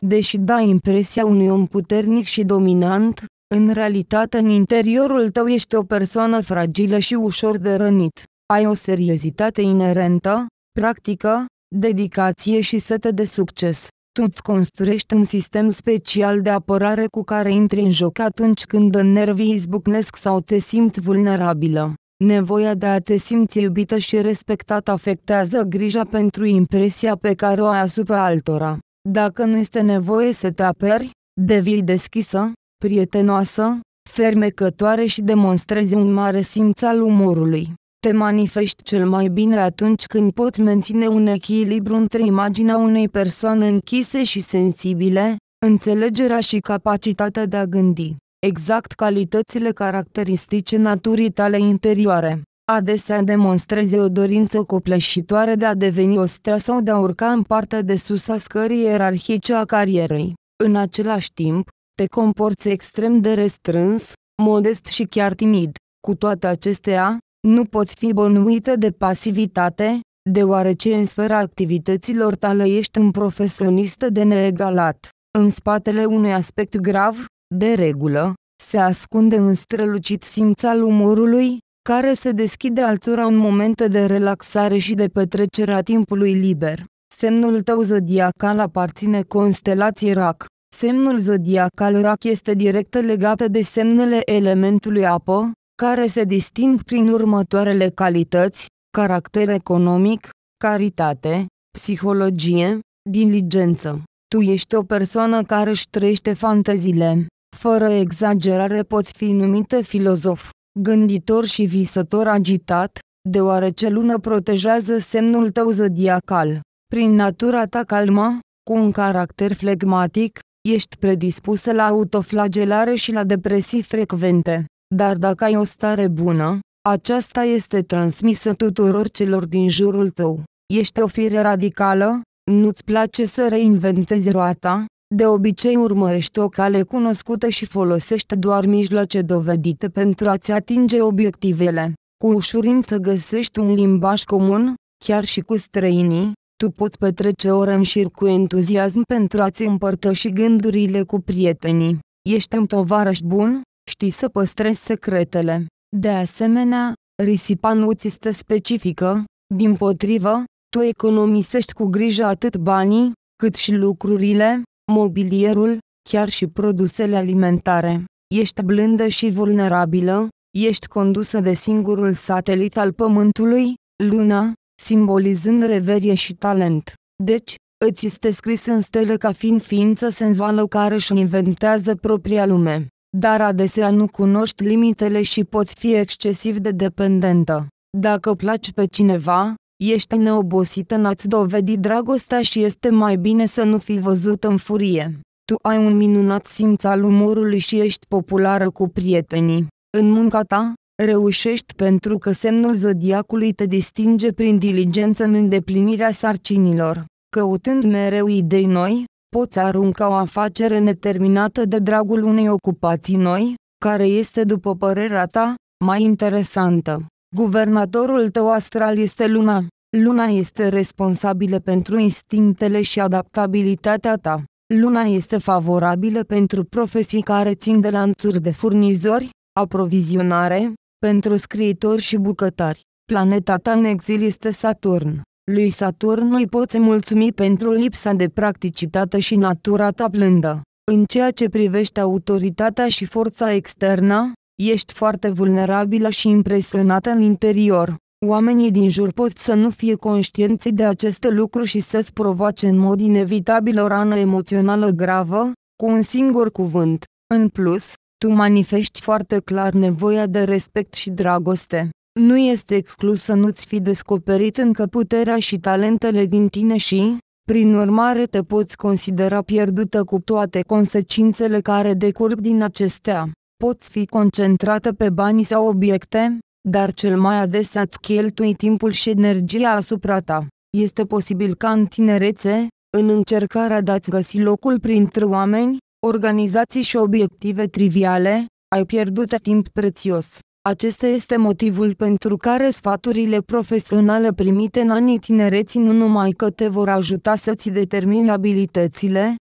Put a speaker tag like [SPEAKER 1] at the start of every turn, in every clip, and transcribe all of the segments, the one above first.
[SPEAKER 1] Deși dai impresia unui om puternic și dominant, în realitate în interiorul tău ești o persoană fragilă și ușor de rănit. Ai o seriozitate inerentă, practică, dedicație și sete de succes. Tu îți construiești un sistem special de apărare cu care intri în joc atunci când nervii izbucnesc sau te simți vulnerabilă. Nevoia de a te simți iubită și respectată afectează grija pentru impresia pe care o ai asupra altora. Dacă nu este nevoie să te aperi, devii deschisă, prietenoasă, fermecătoare și demonstrezi un mare simț al umorului. Te manifesti cel mai bine atunci când poți menține un echilibru între imaginea unei persoane închise și sensibile, înțelegerea și capacitatea de a gândi. Exact calitățile caracteristice naturii tale interioare. Adesea demonstrezi o dorință copleșitoare de a deveni o stea sau de a urca în partea de sus a scării ierarhice a carierei. În același timp, te comporți extrem de restrâns, modest și chiar timid. Cu toate acestea, nu poți fi bănuită de pasivitate, deoarece în sfera activităților tale ești un profesionistă de neegalat. În spatele unui aspect grav, de regulă, se ascunde un strălucit simț al umorului, care se deschide altora în momente de relaxare și de petrecere a timpului liber. Semnul tău zodiacal aparține constelației Rac. Semnul zodiacal Rac este direct legat de semnele elementului apă, care se disting prin următoarele calități: caracter economic, caritate, psihologie, diligență. Tu ești o persoană care își trăiește fanteziile. Fără exagerare poți fi numită filozof, gânditor și visător agitat, deoarece Luna protejează semnul tău zodiacal. Prin natura ta calmă, cu un caracter flegmatic, ești predispusă la autoflagelare și la depresii frecvente. Dar dacă ai o stare bună, aceasta este transmisă tuturor celor din jurul tău. Ești o fire radicală, nu-ți place să reinventezi roata, de obicei urmărești o cale cunoscută și folosești doar mijloace dovedite pentru a-ți atinge obiectivele. Cu ușurință găsești un limbaj comun, chiar și cu străinii. Tu poți petrece ore în șir cu entuziasm pentru a-ți împărtăși gândurile cu prietenii. Ești un tovarăș bun, știi să păstrezi secretele. De asemenea, risipa nu ți este specifică, dimpotrivă, tu economisești cu grijă atât banii, cât și lucrurile, mobilierul, chiar și produsele alimentare. Ești blândă și vulnerabilă, ești condusă de singurul satelit al Pământului, Luna, simbolizând reverie și talent. Deci, îți este scris în stele ca fiind ființă senzuală care își inventează propria lume. Dar adesea nu cunoști limitele și poți fi excesiv de dependentă. Dacă placi pe cineva, ești neobosită în a-ți dovedi dragostea și este mai bine să nu fii văzută în furie. Tu ai un minunat simț al umorului și ești populară cu prietenii. În munca ta, reușești pentru că semnul zodiacului te distinge prin diligență în îndeplinirea sarcinilor. Căutând mereu idei noi, poți arunca o afacere neterminată de dragul unei ocupații noi, care este, după părerea ta, mai interesantă. Guvernatorul tău astral este Luna. Luna este responsabilă pentru instinctele și adaptabilitatea ta. Luna este favorabilă pentru profesii care țin de lanțuri de furnizori, aprovizionare, pentru scriitori și bucătari. Planeta ta în exil este Saturn. Lui Saturn îi poți mulțumi pentru lipsa de practicitate și natura ta blândă. În ceea ce privește autoritatea și forța externă, ești foarte vulnerabilă și impresionată în interior. Oamenii din jur pot să nu fie conștienți de aceste lucruri și să-ți provoace în mod inevitabil o rană emoțională gravă, cu un singur cuvânt. În plus, tu manifesti foarte clar nevoia de respect și dragoste. Nu este exclus să nu-ți fi descoperit încă puterea și talentele din tine și, prin urmare, te poți considera pierdută cu toate consecințele care decurg din acestea. Poți fi concentrată pe bani sau obiecte, dar cel mai adesea îți cheltui timpul și energia asupra ta. Este posibil ca în tinerețe, în încercarea de a-ți găsi locul printre oameni, organizații și obiective triviale, ai pierdut timp prețios. Acesta este motivul pentru care sfaturile profesionale primite în anii tinereții nu numai că te vor ajuta să-ți determini abilitățile,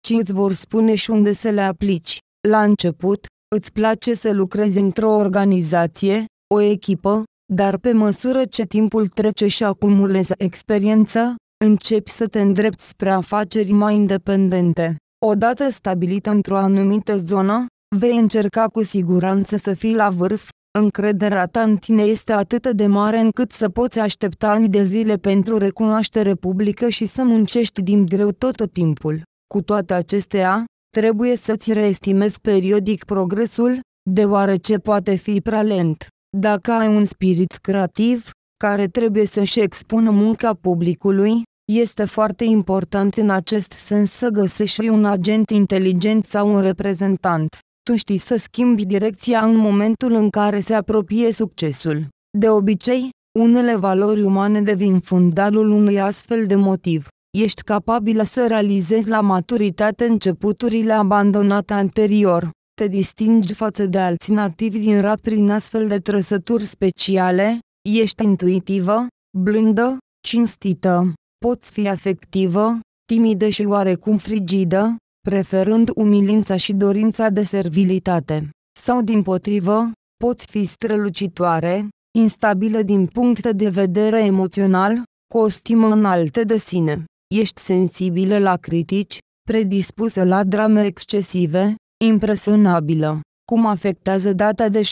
[SPEAKER 1] ci îți vor spune și unde să le aplici. La început, îți place să lucrezi într-o organizație, o echipă, dar pe măsură ce timpul trece și acumulezi experiență, începi să te îndrepți spre afaceri mai independente. Odată stabilită într-o anumită zonă, vei încerca cu siguranță să fii la vârf. Încrederea ta în tine este atât de mare încât să poți aștepta ani de zile pentru recunoaștere publică și să muncești din greu tot timpul. Cu toate acestea, trebuie să-ți reestimezi periodic progresul, deoarece poate fi prea lent. Dacă ai un spirit creativ, care trebuie să-și expună munca publicului, este foarte important în acest sens să găsești un agent inteligent sau un reprezentant. Tu știi să schimbi direcția în momentul în care se apropie succesul. De obicei, unele valori umane devin fundalul unui astfel de motiv. Ești capabilă să realizezi la maturitate începuturile abandonate anterior. Te distingi față de alții nativi din rat prin astfel de trăsături speciale. Ești intuitivă, blândă, cinstită. Poți fi afectivă, timidă și oarecum frigidă, preferând umilința și dorința de servilitate. Sau dimpotrivă, poți fi strălucitoare, instabilă din punct de vedere emoțional, cu o stimă înaltă de sine. Ești sensibilă la critici, predispusă la drame excesive, impresionabilă. Cum afectează data de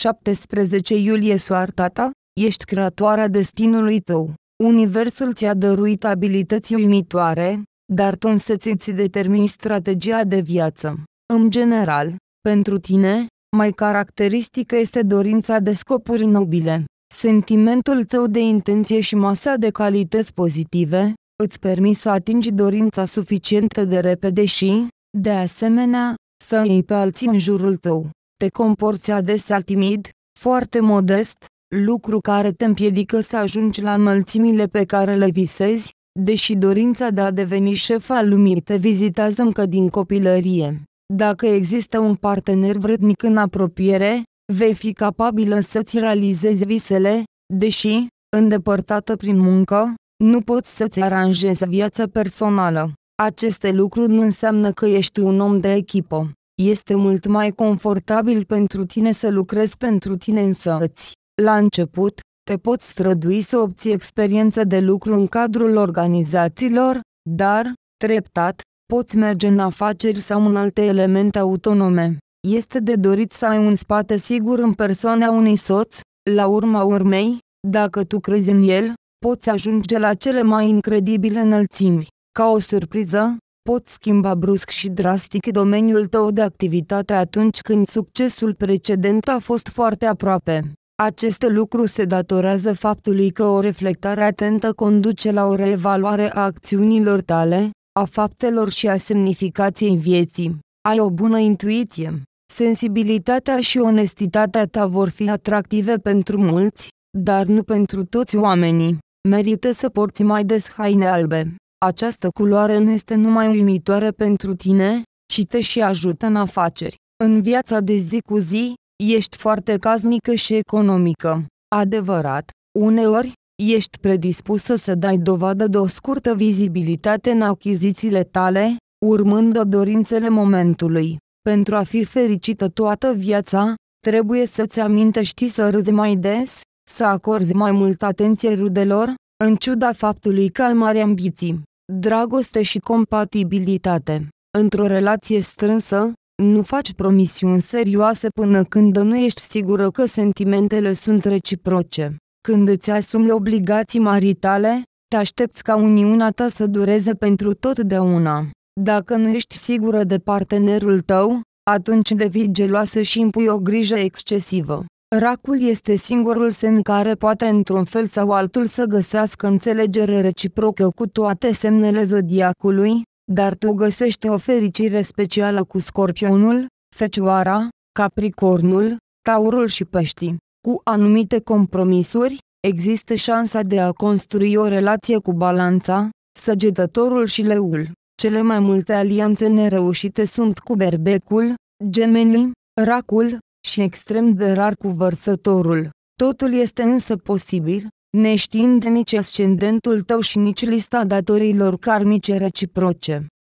[SPEAKER 1] 17 iulie soarta ta? Ești creatoarea destinului tău. Universul ți-a dăruit abilități uimitoare, dar tu însăți îți determini strategia de viață. În general, pentru tine, mai caracteristică este dorința de scopuri nobile. Sentimentul tău de intenție și masa de calități pozitive îți permit să atingi dorința suficient de repede și, de asemenea, să iei pe alții în jurul tău. Te comporți adesea timid, foarte modest, lucru care te împiedică să ajungi la înălțimile pe care le visezi, deși dorința de a deveni șef al lumii te vizitează încă din copilărie. Dacă există un partener vrednic în apropiere, vei fi capabilă să-ți realizezi visele, deși, îndepărtată prin muncă, nu poți să-ți aranjezi viața personală. Aceste lucruri nu înseamnă că ești un om de echipă. Este mult mai confortabil pentru tine să lucrezi pentru tine însăți. La început, te poți strădui să obții experiență de lucru în cadrul organizațiilor, dar, treptat, poți merge în afaceri sau în alte elemente autonome. Este de dorit să ai un spate sigur în persoana unui soț. La urma urmei, dacă tu crezi în el, poți ajunge la cele mai incredibile înălțimi. Ca o surpriză, poți schimba brusc și drastic domeniul tău de activitate atunci când succesul precedent a fost foarte aproape. Acest lucru se datorează faptului că o reflectare atentă conduce la o reevaluare a acțiunilor tale, a faptelor și a semnificației vieții. Ai o bună intuiție. Sensibilitatea și onestitatea ta vor fi atractive pentru mulți, dar nu pentru toți oamenii. Merită să porți mai des haine albe. Această culoare nu este numai uimitoare pentru tine, ci te și ajută în afaceri. În viața de zi cu zi, ești foarte casnică și economică. Adevărat, uneori, ești predispusă să dai dovadă de o scurtă vizibilitate în achizițiile tale, urmând dorințele momentului. Pentru a fi fericită toată viața, trebuie să-ți amintești să râzi mai des, să acorzi mai multă atenție rudelor, în ciuda faptului că ai mari ambiții. Dragoste și compatibilitate. Într-o relație strânsă, nu faci promisiuni serioase până când nu ești sigură că sentimentele sunt reciproce. Când îți asumi obligații maritale, te aștepți ca uniunea ta să dureze pentru totdeauna. Dacă nu ești sigură de partenerul tău, atunci devii geloasă și impui o grijă excesivă. Racul este singurul semn care poate într-un fel sau altul să găsească înțelegere reciprocă cu toate semnele zodiacului, dar tu găsești o fericire specială cu Scorpionul, Fecioara, Capricornul, Taurul și Peștii. Cu anumite compromisuri, există șansa de a construi o relație cu Balanța, Săgetătorul și Leul. Cele mai multe alianțe nereușite sunt cu Berbecul, Gemenii, Racul și extrem de rar cu Vărsătorul. Totul este însă posibil, neștiind nici ascendentul tău și nici lista datoriilor karmice reciproce.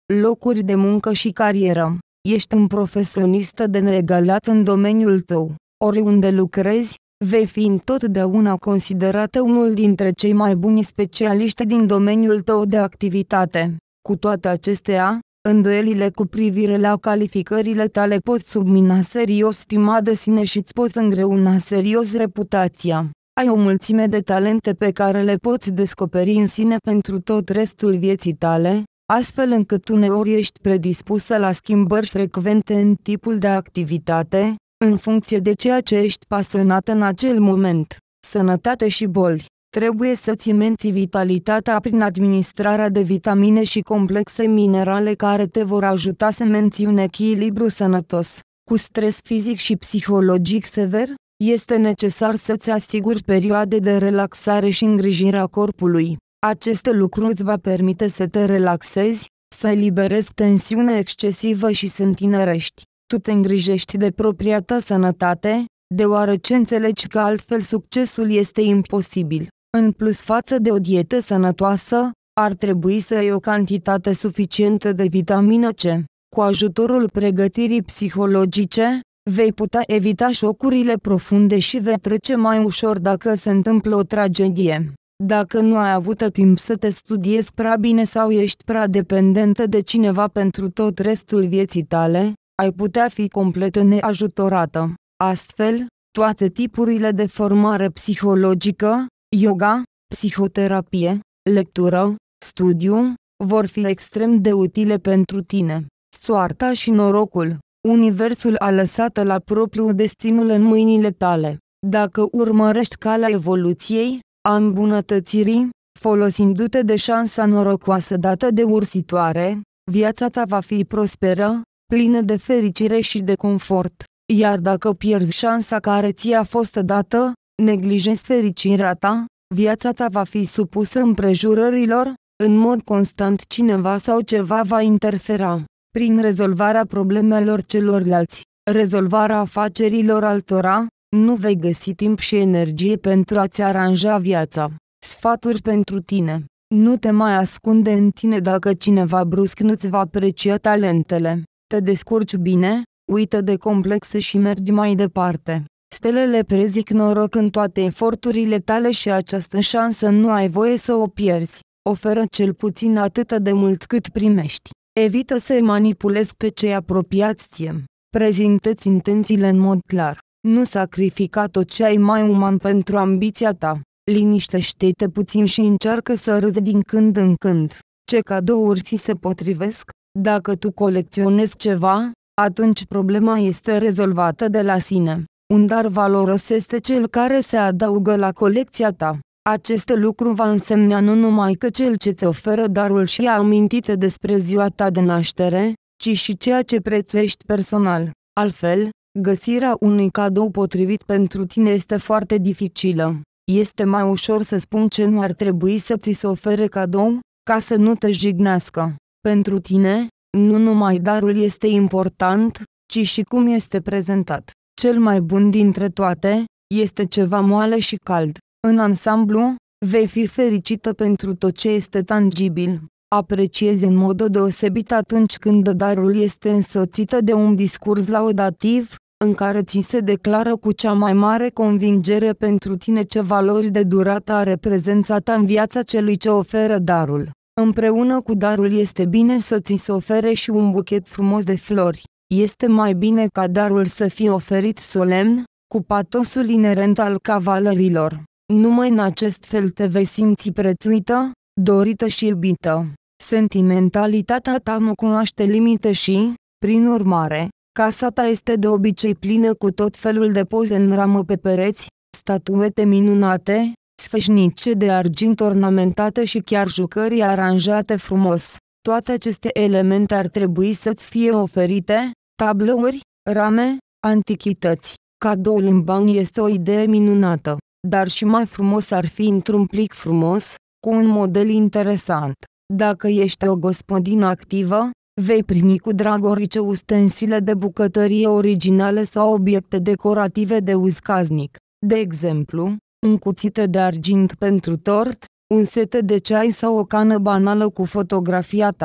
[SPEAKER 1] locuri de muncă și carieră. Ești un profesionist de neegalat în domeniul tău. Oriunde lucrezi, vei fi întotdeauna considerată unul dintre cei mai buni specialiști din domeniul tău de activitate. Cu toate acestea, îndoielile cu privire la calificările tale pot submina serios stima de sine și îți pot îngreuna serios reputația. Ai o mulțime de talente pe care le poți descoperi în sine pentru tot restul vieții tale, astfel încât uneori ești predispusă la schimbări frecvente în tipul de activitate, în funcție de ceea ce ești pasionată în acel moment. Sănătate și boli. Trebuie să-ți menții vitalitatea prin administrarea de vitamine și complexe minerale care te vor ajuta să menții un echilibru sănătos. Cu stres fizic și psihologic sever, este necesar să-ți asiguri perioade de relaxare și îngrijire a corpului. Acest lucru îți va permite să te relaxezi, să eliberezi tensiune excesivă și să întinerești. Tu te îngrijești de propria ta sănătate, deoarece înțelegi că altfel succesul este imposibil. În plus față de o dietă sănătoasă, ar trebui să ai o cantitate suficientă de vitamină C. Cu ajutorul pregătirii psihologice, vei putea evita șocurile profunde și vei trece mai ușor dacă se întâmplă o tragedie. Dacă nu ai avut timp să te studiezi prea bine sau ești prea dependentă de cineva pentru tot restul vieții tale, ai putea fi complet neajutorată. Astfel, toate tipurile de formare psihologică, yoga, psihoterapie, lectură, studiu, vor fi extrem de utile pentru tine. Soarta și norocul. Universul a lăsat la propriu destinul în mâinile tale. Dacă urmărești calea evoluției, a îmbunătățirii, folosindu-te de șansa norocoasă dată de ursitoare, viața ta va fi prosperă, plină de fericire și de confort. Iar dacă pierzi șansa care ți-a fost dată, neglijezi fericirea ta, viața ta va fi supusă împrejurărilor, în mod constant cineva sau ceva va interfera. Prin rezolvarea problemelor celorlalți, rezolvarea afacerilor altora, nu vei găsi timp și energie pentru a-ți aranja viața. Sfaturi pentru tine. Nu te mai ascunde în tine dacă cineva brusc nu-ți va aprecia talentele. Te descurci bine, uită de complexe și mergi mai departe. Stelele prezic noroc în toate eforturile tale și această șansă nu ai voie să o pierzi. Oferă cel puțin atât de mult cât primești. Evită să-i manipulezi pe cei apropiați ție. Prezintă-ți intențiile în mod clar. Nu sacrifica tot ce ai mai uman pentru ambiția ta. Liniștește-te puțin și încearcă să râzi din când în când. Ce cadouri ți se potrivesc? Dacă tu colecționezi ceva, atunci problema este rezolvată de la sine. Un dar valoros este cel care se adaugă la colecția ta. Acest lucru va însemna nu numai că cel ce ți oferă darul și-a amintit despre ziua ta de naștere, ci și ceea ce prețuiești personal. Altfel, găsirea unui cadou potrivit pentru tine este foarte dificilă. Este mai ușor să spun ce nu ar trebui să ți se ofere cadou, ca să nu te jignească. Pentru tine, nu numai darul este important, ci și cum este prezentat. Cel mai bun dintre toate, este ceva moale și cald. În ansamblu, vei fi fericită pentru tot ce este tangibil. Apreciezi în mod deosebit atunci când darul este însoțită de un discurs laudativ, în care ți se declară cu cea mai mare convingere pentru tine ce valori de durată are prezența ta în viața celui ce oferă darul. Împreună cu darul este bine să ți se ofere și un buchet frumos de flori. Este mai bine ca darul să fie oferit solemn, cu patosul inerent al cavalerilor. Numai în acest fel te vei simți prețuită, dorită și iubită. Sentimentalitatea ta nu cunoaște limite și, prin urmare, casa ta este de obicei plină cu tot felul de poze în ramă pe pereți, statuete minunate, sfeșnice de argint ornamentate și chiar jucării aranjate frumos. Toate aceste elemente ar trebui să-ți fie oferite, tablouri, rame, antichități. Cadoul în bani este o idee minunată, dar și mai frumos ar fi într-un plic frumos, cu un model interesant. Dacă ești o gospodină activă, vei primi cu drag orice ustensile de bucătărie originale sau obiecte decorative de uz casnic. De exemplu, un cuțit de argint pentru tort, un set de ceai sau o cană banală cu fotografia ta.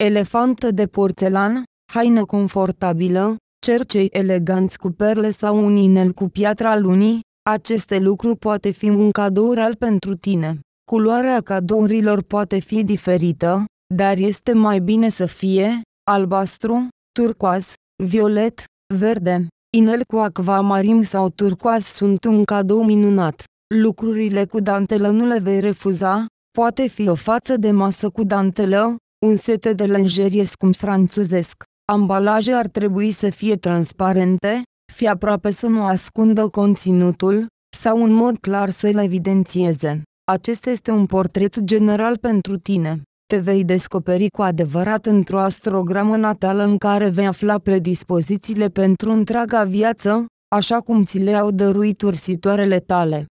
[SPEAKER 1] elefantă de porțelan, haină confortabilă, cercei eleganți cu perle sau un inel cu piatra lunii. Aceste lucruri poate fi un cadou real pentru tine. Culoarea cadourilor poate fi diferită, dar este mai bine să fie albastru, turcoaz, violet, verde. Inel cu acvamarin sau turcoaz sunt un cadou minunat. Lucrurile cu dantelă nu le vei refuza, poate fi o față de masă cu dantelă, un set de lenjerie scump franțuzesc. Ambalaje ar trebui să fie transparente, fie aproape să nu ascundă conținutul, sau în mod clar să-l evidențieze. Acesta este un portret general pentru tine. Te vei descoperi cu adevărat într-o astrogramă natală în care vei afla predispozițiile pentru întreaga viață, așa cum ți le-au dăruit ursitoarele tale.